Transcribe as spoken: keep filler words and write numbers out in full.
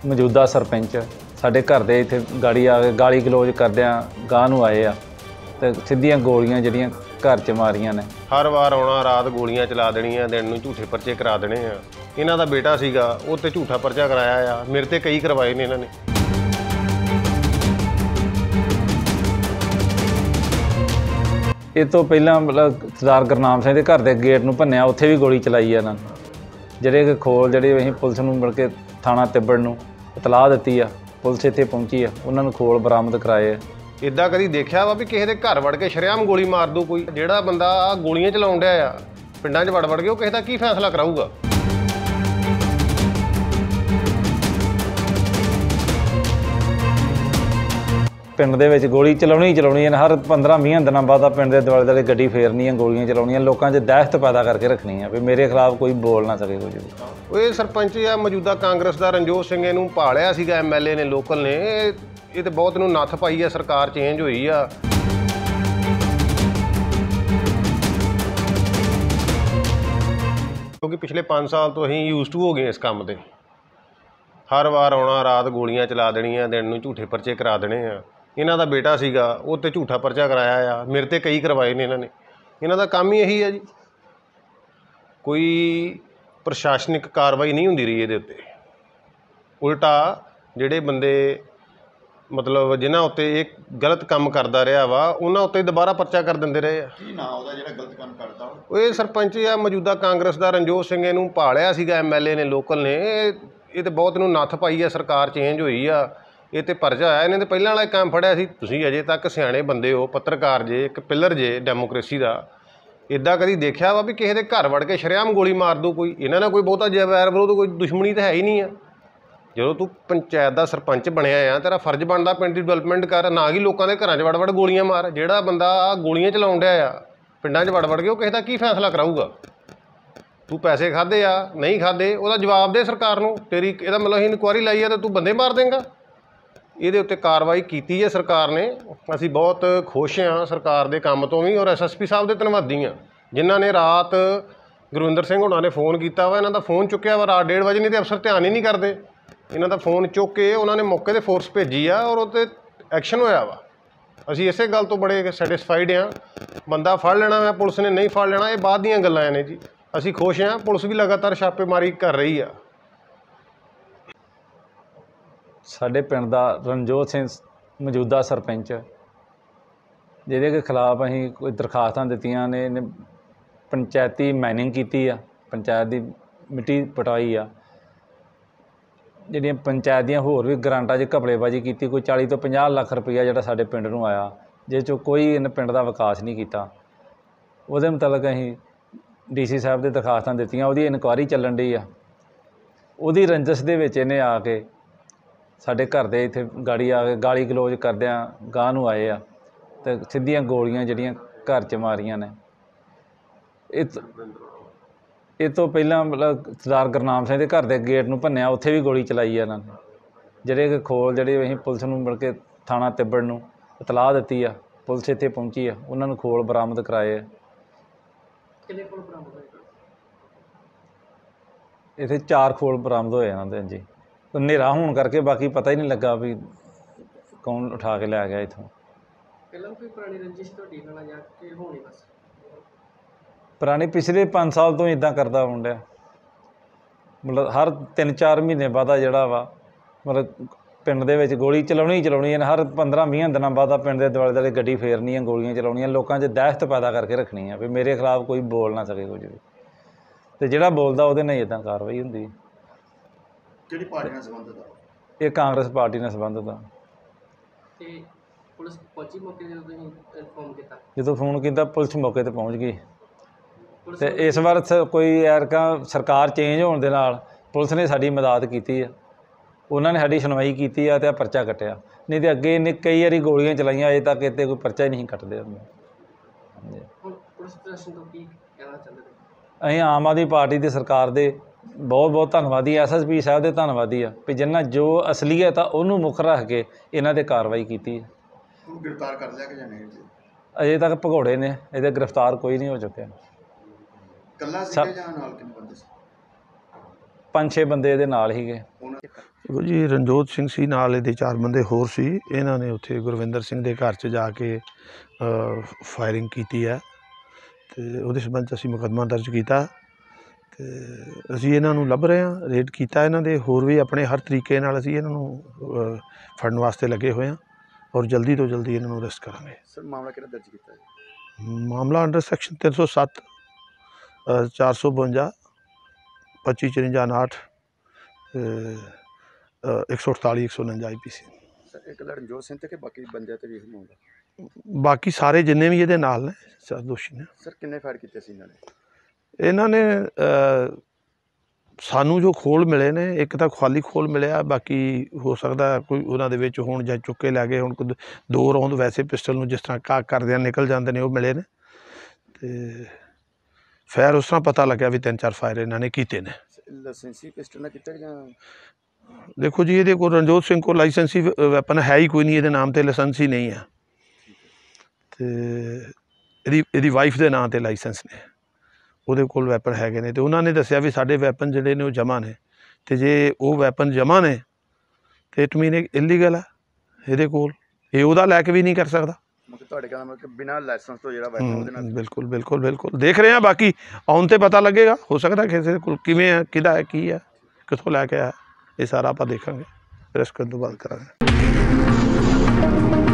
मौजूदा सरपंच साडे घर दे इत्थे गाड़ी आ के गाली गलोच करदियां गांह नूं आए आ ते सिद्धियां गोलियां जिहड़ियां घर च मारियां ने। हर वार आउणा रात गोलियां चला देणियां दिन नूं झूठे परचे करा देने आ। इन्हां दा बेटा सीगा ਉਹ ਤੇ झूठा परचा कराया आ, मेरे ते कई करवाए ने इन्हां ने। इस तो पहला मतलब सरदार गुरनाम सिंह के घर के गेट नूं भन्निया, उत्थे भी गोली चलाई है इन्होंने। ਜਿਹੜੇ खोल ਜਿਹੜੇ ਅਸੀਂ पुलिस ਨੂੰ ਮਿਲ ਕੇ ਥਾਣਾ ਤਿੱਬੜ ਨੂੰ ਇਤਲਾਹ ਦਿੱਤੀ ਆ, ਪੁਲਿਸ ਇੱਥੇ ਪਹੁੰਚੀ ਆ, ਉਹਨਾਂ ਨੂੰ ਖੋਲ ਬਰਾਮਦ ਕਰਾਏ ਆ। ਇੱਦਾਂ ਕਦੀ ਦੇਖਿਆ ਵਾ ਵੀ ਕਿਸੇ ਦੇ ਘਰ ਵੜ ਕੇ ਸ਼ਰੇਆਮ ਗੋਲੀ ਮਾਰ ਦੂ ਕੋਈ? ਜਿਹੜਾ ਬੰਦਾ ਆ ਗੋਲੀਆਂ ਚਲਾਉਣ ਡਿਆ ਆ ਪਿੰਡਾਂ 'ਚ ਵੜ ਵੜ ਕੇ, ਉਹ ਕਿਸੇ ਦਾ ਕੀ ਫੈਸਲਾ ਕਰਾਊਗਾ? ਪਿੰਡ ਦੇ ਵਿੱਚ ਗੋਲੀ ਚਲਾਉਣੀ ਚਲਾਉਣੀ ਹੈ, ਹਰ ਪੰਦਰਾਂ ਵੀਹ ਦਿਨਾਂ ਬਾਅਦ ਆ ਪਿੰਡ ਦੇ ਦੁਆਲੇ ਦੁਆਲੇ ਗੱਡੀ ਫੇਰਨੀ ਹੈ, ਗੋਲੀਆਂ ਚਲਾਉਣੀਆਂ, ਲੋਕਾਂ 'ਚ ਦਹਿਸ਼ਤ ਪੈਦਾ ਕਰਕੇ ਰੱਖਣੀ ਆ ਵੀ ਮੇਰੇ ਖਿਲਾਫ ਕੋਈ ਬੋਲ ਨਾ ਸਕੇ ਕੁਝ ਵੀ। ਉਹ ਇਹ ਸਰਪੰਚ ਆ ਮੌਜੂਦਾ ਕਾਂਗਰਸ ਦਾ ਰਣਜੋਤ ਸਿੰਘ, ਇਹਨੂੰ ਭਾਲਿਆ ਸੀਗਾ ਐਮ ਐਲ ਏ ਨੇ ਲੋਕਲ ਨੇ। ਇਹ ਤੇ ਬਹੁਤ ਨੂੰ ਨੱਥ ਪਾਈ ਆ, ਸਰਕਾਰ ਚੇਂਜ ਹੋਈ ਆ। ਕਿਉਂਕਿ ਪਿਛਲੇ ਪੰਜ ਸਾਲ ਤੋਂ ਅਸੀਂ ਯੂਜ਼ ਟੂ ਹੋ ਗਏ ਇਸ ਕੰਮ ਦੇ। ਹਰ ਵਾਰ ਆਉਣਾ ਰਾਤ ਗੋਲੀਆਂ ਚਲਾ ਦੇਣੀਆਂ, ਦਿਨ ਨੂੰ ਝੂਠੇ ਪਰਚੇ ਕਰਾ ਦੇਣੇ ਆ। ਇਹਨਾਂ ਦਾ ਬੇਟਾ ਸੀਗਾ ਉਹ ਤੇ ਝੂਠਾ ਪਰਚਾ ਕਰਾਇਆ ਆ, ਮੇਰੇ ਤੇ ਕਈ ਕਰਵਾਏ ਨੇ ਇਹਨਾਂ ਨੇ। ਇਹਨਾਂ ਦਾ ਕੰਮ ਹੀ ਇਹੀ ਆ ਜੀ, ਕੋਈ ਪ੍ਰਸ਼ਾਸਨਿਕ ਕਾਰਵਾਈ ਨਹੀਂ ਹੁੰਦੀ ਰਹੀ ਇਹਦੇ ਉੱਤੇ। ਉਲਟਾ ਜਿਹੜੇ ਬੰਦੇ ਮਤਲਬ ਜਿਨ੍ਹਾਂ ਉੱਤੇ ਇਹ ਗਲਤ ਕੰਮ ਕਰਦਾ ਰਿਹਾ ਵਾ, ਉਹਨਾਂ ਉੱਤੇ ਦੁਬਾਰਾ ਪਰਚਾ ਕਰ ਦਿੰਦੇ ਰਹੇ ਆ। ਕੀ ਨਾਂ ਉਹਦਾ ਜਿਹੜਾ ਗਲਤ ਕੰਮ ਕਰਦਾ? ਉਹ ਇਹ ਸਰਪੰਚ ਆ ਮੌਜੂਦਾ ਕਾਂਗਰਸ ਦਾ ਰਣਜੋਤ ਸਿੰਘ, ਇਹਨੂੰ ਭਾਲਿਆ ਸੀਗਾ ਐਮ ਐਲ ਏ ਨੇ ਲੋਕਲ ਨੇ। ਇਹ ਤੇ ਬਹੁਤ ਨੂੰ ਨੱਥ ਪਾਈ ਆ, ਸਰਕਾਰ ਚੇਂਜ ਹੋਈ ਆ। ਇਹ ਤੇ ਪਰਚਾ ਆਇਆ, ਇਹਨੇ ਤੇ ਪਹਿਲਾਂ ਵਾਲਾ ਕੰਮ ਫੜਿਆ ਸੀ। ਤੁਸੀਂ ਅਜੇ ਤੱਕ ਸਿਆਣੇ ਬੰਦੇ ਹੋ, ਪੱਤਰਕਾਰ ਜੇ, ਇੱਕ ਪਿੱਲਰ ਜੇ ਡੈਮੋਕ੍ਰੇਸੀ ਦਾ। ਇੱਦਾਂ ਕਦੀ ਦੇਖਿਆ ਵਾ ਵੀ ਕਿਸੇ ਦੇ ਘਰ ਵੜ ਕੇ ਸ਼ਰੇਆਮ ਗੋਲੀ ਮਾਰ ਦੂ ਕੋਈ? ਇਹਨਾਂ ਨਾਲ ਕੋਈ ਬਹੁਤਾ ਵੈਰ ਵਿਰੋਧ ਕੋਈ ਦੁਸ਼ਮਣੀ ਤਾਂ ਹੈ ਹੀ ਨਹੀਂ ਆ। ਜਦੋਂ ਤੂੰ ਪੰਚਾਇਤ ਦਾ ਸਰਪੰਚ ਬਣਿਆ ਆ, ਤੇਰਾ ਫਰਜ਼ ਬਣਦਾ ਪਿੰਡ ਦੀ ਡਿਵੈਲਪਮੈਂਟ ਕਰ, ਨਾ ਕਿ ਲੋਕਾਂ ਦੇ ਘਰਾਂ 'ਚ ਵੜ ਵੜ ਗੋਲੀਆਂ ਮਾਰ। ਜਿਹੜਾ ਬੰਦਾ ਆ ਗੋਲੀਆਂ ਚਲਾਉਣ ਡਿਆ ਆ ਪਿੰਡਾਂ 'ਚ ਵੜ ਵੜ ਕੇ, ਉਹ ਕਿਸੇ ਦਾ ਕੀ ਫੈਸਲਾ ਕਰਾਊਗਾ? ਤੂੰ ਪੈਸੇ ਖਾਧੇ ਆ ਨਹੀਂ ਖਾਧੇ, ਉਹਦਾ ਜਵਾਬ ਦੇ ਸਰਕਾਰ ਨੂੰ। ਤੇਰੀ ਇਹਦਾ ਮਤਲਬ ਅਸੀਂ ਇਨਕੁਆਇਰੀ ਲਾਈ ਆ ਤਾਂ ਤੂੰ ਬੰਦੇ ਮਾਰ ਦੇਂਗਾ? ਇਹਦੇ ਉੱਤੇ ਕਾਰਵਾਈ ਕੀਤੀ ਹੈ ਸਰਕਾਰ ਨੇ। ਅਸੀਂ ਬਹੁਤ ਖੁਸ਼ ਹਾਂ ਸਰਕਾਰ ਦੇ ਕੰਮ ਤੋਂ ਵੀ, ਔਰ ਐਸ ਐਸ ਪੀ ਸਾਹਿਬ ਦੇ ਧੰਨਵਾਦੀ ਹਾਂ ਜਿਨ੍ਹਾਂ ਨੇ ਰਾਤ ਗੁਰਵਿੰਦਰ ਸਿੰਘ ਹੋਣਾ ਨੇ ਫ਼ੋਨ ਕੀਤਾ ਵਾ, ਇਹਨਾਂ ਦਾ ਫ਼ੋਨ ਚੁੱਕਿਆ ਵਾ ਰਾਤ ਡੇਢ ਵਜੇ। ਨਹੀਂ ਤਾਂ ਅਫਸਰ ਧਿਆਨ ਹੀ ਨਹੀਂ ਕਰਦੇ। ਇਹਨਾਂ ਦਾ ਫ਼ੋਨ ਚੁੱਕ ਕੇ ਉਹਨਾਂ ਨੇ ਮੌਕੇ 'ਤੇ ਫੋਰਸ ਭੇਜੀ ਆ, ਔਰ ਉਹ 'ਤੇ ਐਕਸ਼ਨ ਹੋਇਆ ਵਾ। ਅਸੀਂ ਇਸੇ ਗੱਲ ਤੋਂ ਬੜੇ ਸੈਟਿਸਫਾਈਡ ਹਾਂ। ਬੰਦਾ ਫੜ ਲੈਣਾ ਵਾ ਪੁਲਿਸ ਨੇ, ਨਹੀਂ ਫੜ ਲੈਣਾ ਇਹ ਬਾਅਦ ਦੀਆਂ ਗੱਲਾਂ ਨੇ ਜੀ। ਅਸੀਂ ਖੁਸ਼ ਹਾਂ, ਪੁਲਿਸ ਵੀ ਲਗਾਤਾਰ ਛਾਪੇਮਾਰੀ ਕਰ ਰਹੀ ਆ। ਸਾਡੇ ਪਿੰਡ ਦਾ ਰਣਜੋਤ ਸਿੰਘ ਮੌਜੂਦਾ ਸਰਪੰਚ, ਜਿਹਦੇ ਕੇ ਖਿਲਾਫ ਅਸੀਂ ਕੋਈ ਦਰਖਾਸਤਾਂ ਦਿੱਤੀਆਂ ਨੇ, ਇਹਨੇ ਪੰਚਾਇਤੀ ਮਾਈਨਿੰਗ ਕੀਤੀ ਆ, ਪੰਚਾਇਤ ਦੀ ਮਿੱਟੀ ਪਟਾਈ ਆ, ਜਿਹੜੀਆਂ ਪੰਚਾਇਤ ਦੀਆਂ ਹੋਰ ਵੀ ਗਰਾਂਟਾਂ 'ਚ ਘਪਲੇਬਾਜ਼ੀ ਕੀਤੀ। ਕੋਈ ਚਾਲੀ ਤੋਂ ਪੰਜਾਹ ਲੱਖ ਰੁਪਈਆ ਜਿਹੜਾ ਸਾਡੇ ਪਿੰਡ ਨੂੰ ਆਇਆ, ਜਿਸ 'ਚੋਂ ਕੋਈ ਇਹਨੇ ਪਿੰਡ ਦਾ ਵਿਕਾਸ ਨਹੀਂ ਕੀਤਾ। ਉਹਦੇ ਮੁਤਲਕ ਅਸੀਂ ਡੀ ਸੀ ਸਾਹਿਬ ਦੇ ਦਰਖਾਸਤਾਂ ਦਿੱਤੀਆਂ, ਉਹਦੀ ਇਨਕੁਆਇਰੀ ਚੱਲਣ ਡਈ ਆ। ਉਹਦੀ ਰੰਜਿਸ਼ ਦੇ ਵਿੱਚ ਇਹਨੇ ਆ ਕੇ ਸਾਡੇ ਘਰ ਦੇ ਇੱਥੇ ਗਾੜੀ ਆ ਕੇ ਗਾਲੀ ਗਲੋਚ ਕਰਦਿਆਂ ਗਾਂਹ ਨੂੰ ਆਏ ਆ ਤੇ ਸਿੱਧੀਆਂ ਗੋਲੀਆਂ ਜਿਹੜੀਆਂ ਘਰ 'ਚ ਮਾਰੀਆਂ ਨੇ। ਇਹ ਇਹ ਤੋਂ ਪਹਿਲਾਂ ਮਤਲਬ ਸਰਦਾਰ ਗੁਰਨਾਮ ਸਿੰਘ ਦੇ ਘਰ ਦੇ ਗੇਟ ਨੂੰ ਭੰਨਿਆ, ਉੱਥੇ ਵੀ ਗੋਲੀ ਚਲਾਈ ਆ ਇਹਨਾਂ ਨੇ। ਜਿਹੜੇ ਖੋਲ ਜਿਹੜੇ ਅਸੀਂ ਪੁਲਿਸ ਨੂੰ ਮਿਲ ਕੇ ਥਾਣਾ ਤਿੱਬੜ ਨੂੰ ਇਤਲਾਹ ਦਿੱਤੀ ਆ, ਪੁਲਿਸ ਇੱਥੇ ਪਹੁੰਚੀ ਆ, ਉਹਨਾਂ ਨੂੰ ਖੋਲ ਬਰਾਮਦ ਕਰਾਏ ਆ। ਕਿੰਨੇ ਖੋਲ ਬਰਾਮਦ ਹੋਏ? ਇੱਥੇ ਚਾਰ ਖੋਲ ਬਰਾਮਦ ਹੋਏ ਇਹਨਾਂ ਦੇ ਜੀ। ਹਨੇਰਾ ਹੋਣ ਕਰਕੇ ਬਾਕੀ ਪਤਾ ਹੀ ਨਹੀਂ ਲੱਗਾ ਵੀ ਕੌਣ ਉਠਾ ਕੇ ਲੈ ਗਿਆ ਇੱਥੋਂ। ਪਹਿਲਾਂ ਕੋਈ ਪੁਰਾਣੀ ਰੰਜਿਸ਼ ਤੁਹਾਡੀ ਨਾਲ ਜਾਂ ਕਿ ਹੋਣੀ ਬਸ? ਪੁਰਾਣੀ ਪਿਛਲੇ ਪੰਜ ਸਾਲ ਤੋਂ ਇੱਦਾਂ ਕਰਦਾ ਆਉਣ ਡਿਆ। ਮਤਲਬ ਹਰ ਤਿੰਨ ਚਾਰ ਮਹੀਨੇ ਬਾਅਦ ਆ ਜਿਹੜਾ ਵਾ ਮਤਲਬ ਪਿੰਡ ਦੇ ਵਿੱਚ ਗੋਲੀ ਚਲਾਉਣੀ ਚਲਾਉਣੀ ਹੈ, ਹਰ ਪੰਦਰਾਂ ਵੀਹ ਦਿਨਾਂ ਬਾਅਦ ਆ ਪਿੰਡ ਦੇ ਦੁਆਲੇ ਦੁਆਲੇ ਗੱਡੀ ਫੇਰਨੀ ਹੈ, ਗੋਲੀਆਂ ਚਲਾਉਣੀਆਂ, ਲੋਕਾਂ 'ਚ ਦਹਿਸ਼ਤ ਪੈਦਾ ਕਰਕੇ ਰੱਖਣੀ ਆ ਵੀ ਮੇਰੇ ਖਿਲਾਫ ਕੋਈ ਬੋਲ ਨਾ ਸਕੇ ਕੁਝ ਵੀ। ਅਤੇ ਜਿਹੜਾ ਬੋਲਦਾ ਉਹਦੇ ਨਾਲ ਇੱਦਾਂ ਕਾਰਵਾਈ ਹੁੰਦੀ ਹੈ। ਕਿਹੜੀ ਪਾਰਟੀ ਨਾਲ ਸੰਬੰਧਿਤ ਆ? ਇਹ ਕਾਂਗਰਸ ਪਾਰਟੀ ਨਾਲ ਸੰਬੰਧਿਤ ਆ। ਤੇ ਪੁਲਿਸ ਪਹੁੰਚੀ ਮੌਕੇ ਜਦੋਂ ਤੁਸੀਂ ਫੋਨ ਕੀਤਾ? ਜਦੋਂ ਫੋਨ ਕੀਤਾ ਪੁਲਿਸ ਮੌਕੇ 'ਤੇ ਪਹੁੰਚ ਗਈ। ਅਤੇ ਇਸ ਵਾਰ ਕੋਈ ਐਰਕਾ ਸਰਕਾਰ ਚੇਂਜ ਹੋਣ ਦੇ ਨਾਲ ਪੁਲਿਸ ਨੇ ਸਾਡੀ ਮਦਦ ਕੀਤੀ ਆ, ਉਹਨਾਂ ਨੇ ਸਾਡੀ ਸੁਣਵਾਈ ਕੀਤੀ ਆ ਅਤੇ ਆ ਪਰਚਾ ਕੱਟਿਆ। ਨਹੀਂ ਤਾਂ ਅੱਗੇ ਇਹਨੇ ਕਈ ਵਾਰੀ ਗੋਲੀਆਂ ਚਲਾਈਆਂ, ਅਜੇ ਤੱਕ ਇੱਥੇ ਕੋਈ ਪਰਚਾ ਹੀ ਨਹੀਂ ਕੱਟਦੇ ਹੁੰਦੇ। ਹੁਣ ਪੁਲਿਸ ਪ੍ਰਸ਼ਾਸਨ ਤੋਂ ਕੀ ਕਹਿਣਾ ਚਾਹੁੰਦੇ? ਅਸੀਂ ਆਮ ਆਦਮੀ ਪਾਰਟੀ ਦੀ ਸਰਕਾਰ ਦੇ ਬਹੁਤ ਬਹੁਤ ਧੰਨਵਾਦੀ, ਐਸ ਐਸ ਪੀ ਸਾਹਿਬ ਦੇ ਧੰਨਵਾਦੀ ਆ ਵੀ ਜਿਨ੍ਹਾਂ ਜੋ ਅਸਲੀਅਤ ਆ ਉਹਨੂੰ ਮੁੱਖ ਰੱਖ ਕੇ ਇਹਨਾਂ 'ਤੇ ਕਾਰਵਾਈ ਕੀਤੀ ਹੈ। ਉਹਨੂੰ ਗ੍ਰਿਫਤਾਰ ਕਰ ਲਿਆ ਕਿ ਜਾਂ ਨਹੀਂ? ਅਜੇ ਤੱਕ ਭਗੌੜੇ ਨੇ, ਇਹਦੇ ਗ੍ਰਿਫਤਾਰ ਕੋਈ ਨਹੀਂ ਹੋ ਚੁੱਕਿਆ। ਇਕੱਲਾ ਸੀਗਾ ਜਾਂ ਨਾਲ ਕਿੰਨੇ ਬੰਦੇ ਸੀ? ਪੰਜ ਛੇ ਬੰਦੇ ਇਹਦੇ ਨਾਲ ਹੀਗੇ। ਦੇਖੋ ਜੀ, ਰਣਜੋਤ ਸਿੰਘ ਸੀ, ਨਾਲ ਇਹਦੇ ਚਾਰ ਬੰਦੇ ਹੋਰ ਸੀ। ਇਹਨਾਂ ਨੇ ਉੱਥੇ ਗੁਰਵਿੰਦਰ ਸਿੰਘ ਦੇ ਘਰ 'ਚ ਜਾ ਕੇ ਫਾਇਰਿੰਗ ਕੀਤੀ ਹੈ ਅਤੇ ਉਹਦੇ ਸੰਬੰਧ 'ਚ ਅਸੀਂ ਮੁਕੱਦਮਾ ਦਰਜ ਕੀਤਾ ਅਤੇ ਅਸੀਂ ਇਹਨਾਂ ਨੂੰ ਲੱਭ ਰਹੇ ਹਾਂ, ਰੇਡ ਕੀਤਾ ਇਹਨਾਂ ਦੇ। ਹੋਰ ਵੀ ਆਪਣੇ ਹਰ ਤਰੀਕੇ ਨਾਲ ਅਸੀਂ ਇਹਨਾਂ ਨੂੰ ਫੜਨ ਵਾਸਤੇ ਲੱਗੇ ਹੋਏ ਹਾਂ ਔਰ ਜਲਦੀ ਤੋਂ ਜਲਦੀ ਇਹਨਾਂ ਨੂੰ ਅਰੈਸਟ ਕਰਾਂਗੇ। ਸਰ ਮਾਮਲਾ ਕਿਹੜਾ ਦਰਜ ਕੀਤਾ ਹੈ? ਮਾਮਲਾ ਅੰਡਰ ਸੈਕਸ਼ਨ ਤਿੰਨ ਸੌ ਸੱਤ, ਚਾਰ ਸੌ ਬਵੰਜਾ, ਪੱਚੀ ਚੁਰੰਜਾ ਉਨਾਹਠ, ਇੱਕ ਸੌ ਅਠਤਾਲੀ, ਇੱਕ ਸੌ ਉਣੰਜਾ ਆਈ ਪੀ ਸੀ। ਸਰ ਇੱਕ ਰਣਜੋਤ ਸਿੰਘ ਤੇ ਕਿ ਬਾਕੀ ਬੰਦਿਆਂ ਤੇ ਵੀ ਮਾਮਲਾ? ਬਾਕੀ ਸਾਰੇ ਜਿੰਨੇ ਵੀ ਇਹਦੇ ਨਾਲ ਨੇ ਸਾਰੇ ਦੋਸ਼ੀ ਨੇ। ਸਰ ਕਿੰਨੇ ਫਾਇਰ ਕੀਤੇ ਸੀ ਇਹਨਾਂ ਨੇ? ਇਹਨਾਂ ਨੇ ਸਾਨੂੰ ਜੋ ਖੋਲ ਮਿਲੇ ਨੇ, ਇੱਕ ਤਾਂ ਖਾਲੀ ਖੋਲ ਮਿਲਿਆ, ਬਾਕੀ ਹੋ ਸਕਦਾ ਕੋਈ ਉਹਨਾਂ ਦੇ ਵਿੱਚ ਹੋਣ ਜਾਂ ਚੁੱਕ ਕੇ ਲੈ ਗਏ ਹੁਣ। ਦੋ ਰੌਂਦ ਵੈਸੇ ਪਿਸਟਲ ਨੂੰ ਜਿਸ ਤਰ੍ਹਾਂ ਕਾਕ ਕਰਦਿਆਂ ਨਿਕਲ ਜਾਂਦੇ ਨੇ, ਉਹ ਮਿਲੇ ਨੇ ਅਤੇ ਫਾਇਰ ਉਸ ਤਰ੍ਹਾਂ ਪਤਾ ਲੱਗਿਆ ਵੀ ਤਿੰਨ ਚਾਰ ਫਾਇਰ ਇਹਨਾਂ ਨੇ ਕੀਤੇ ਨੇ। ਲਾਇਸੈਂਸੀ ਪਿਸਟਲ ਨਾਲ ਕੀਤਾ ਜਾਂ? ਦੇਖੋ ਜੀ, ਇਹਦੇ ਕੋਲ ਰਣਜੋਤ ਸਿੰਘ ਕੋਲ ਲਾਇਸੈਂਸੀ ਵੈਪਨ ਹੈ ਹੀ ਕੋਈ ਨਹੀਂ, ਇਹਦੇ ਨਾਮ 'ਤੇ ਲਾਇਸੈਂਸ ਹੀ ਨਹੀਂ ਹੈ ਅਤੇ ਇਹਦੀ ਇਹਦੀ ਵਾਈਫ ਦੇ ਨਾਂ 'ਤੇ ਲਾਇਸੈਂਸ ਨੇ, ਉਹਦੇ ਕੋਲ ਵੈਪਨ ਹੈਗੇ ਨੇ। ਅਤੇ ਉਹਨਾਂ ਨੇ ਦੱਸਿਆ ਵੀ ਸਾਡੇ ਵੈਪਨ ਜਿਹੜੇ ਨੇ ਉਹ ਜਮ੍ਹਾਂ ਨੇ, ਅਤੇ ਜੇ ਉਹ ਵੈਪਨ ਜਮ੍ਹਾਂ ਨੇ ਅਤੇ ਇਟ ਮੀਨ ਇਲੀਗਲ ਹੈ ਇਹਦੇ ਕੋਲ, ਇਹ ਉਹਦਾ ਲੈ ਕੇ ਵੀ ਨਹੀਂ ਕਰ ਸਕਦਾ। ਮਤਲਬ ਤੁਹਾਡੇ ਕਹਿੰਦਾ ਮਤਲਬ ਬਿਨਾਂ ਲਾਇਸੈਂਸ ਤੋਂ ਜਿਹੜਾ ਵੈਪਨ ਉਹਦੇ ਨਾਲ? ਬਿਲਕੁਲ ਬਿਲਕੁਲ ਬਿਲਕੁਲ ਦੇਖ ਰਹੇ ਹਾਂ, ਬਾਕੀ ਆਉਣ 'ਤੇ ਪਤਾ ਲੱਗੇਗਾ। ਹੋ ਸਕਦਾ ਕਿਸੇ ਕੋਲ ਕਿਵੇਂ ਹੈ, ਕਿਹਦਾ ਹੈ, ਕੀ ਹੈ, ਕਿੱਥੋਂ ਲੈ ਕੇ ਆਇਆ, ਇਹ ਸਾਰਾ ਆਪਾਂ ਦੇਖਾਂਗੇ, ਅਰੈਸਟ ਕਰਨ ਤੋਂ ਬਾਅਦ ਕਰਾਂਗੇ।